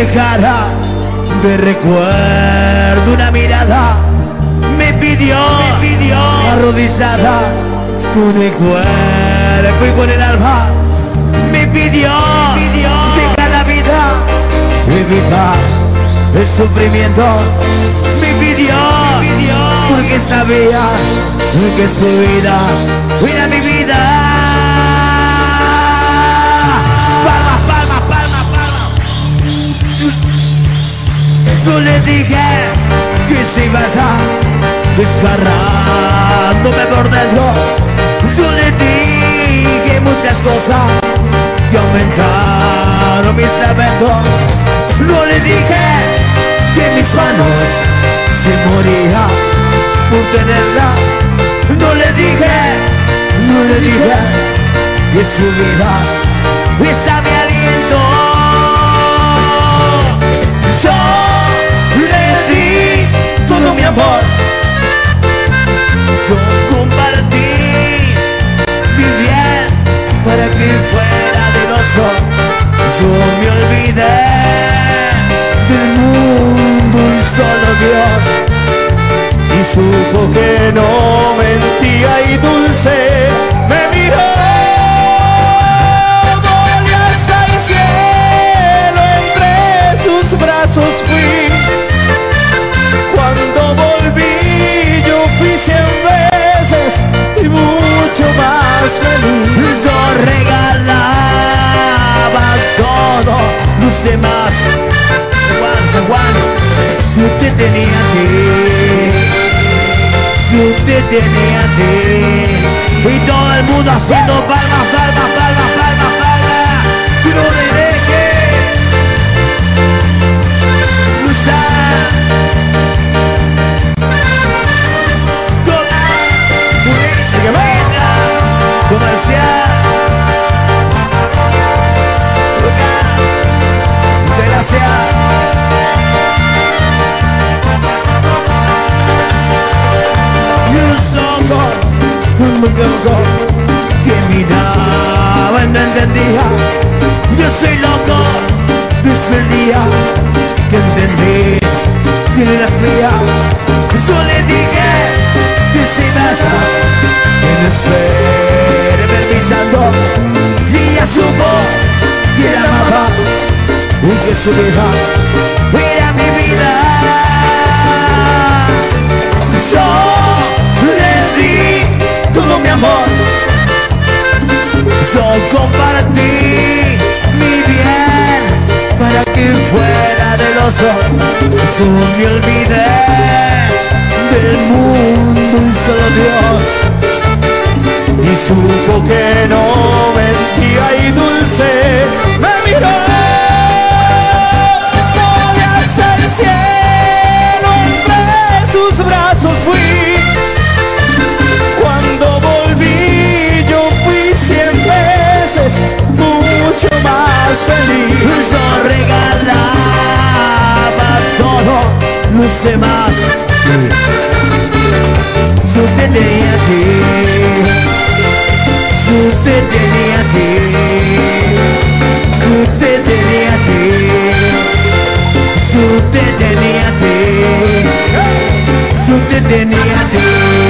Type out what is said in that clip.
cara me recuerdo una mirada. Me pidió arrodillada con el cuerpo y con el alma. Me pidió dejar la vida, evitar el sufrimiento. Me pidió porque sabía que su vida era mi vida. Palmas, palmas, palmas, palmas. Yo le dije que se iba a desgarrándome por dentro. Yo le dije muchas cosas que aumentaron mis lamentos. No le dije que mis manos se morían por tenerla. No le dije que su vida está mi aliento. Yo le di todo mi amor. Yo compartí mi bien para que fuera de los dos. Yo me olvidé del mundo y solo Dios. Y supo que no mentía y dulce me miró. Volé hasta el cielo, entre sus brazos fui. Cuando volví yo fui 100 veces y mucho más feliz. Yo regalaba todo, los demás. Aguanta, si usted tenía que, si usted tenía que. Y todo el mundo haciendo palmas, palmas, palmas, palmas, palmas. Y no le deje usar. Comercial. Gracias. Que miraba y no entendía. Yo soy loco desde el día que entendí que eras mía. Yo le dije que se basa en estarme pisando. Y ella supo que la amaba y que su vida era mi vida. Yo le di todo mi amor. Yo compartí mi bien para que fuera de los dos. Yo me olvidé del mundo y solo Dios. Y supo que no mentía y dulce me miró. Volé hasta el cielo, entre sus brazos fui. Cuando volví yo fui 100 veces mucho más feliz. Yo regalaba todo, los demás. Si usted tenía que, si usted tenía que, si usted tenía que, si usted tenía que, si usted tenía que.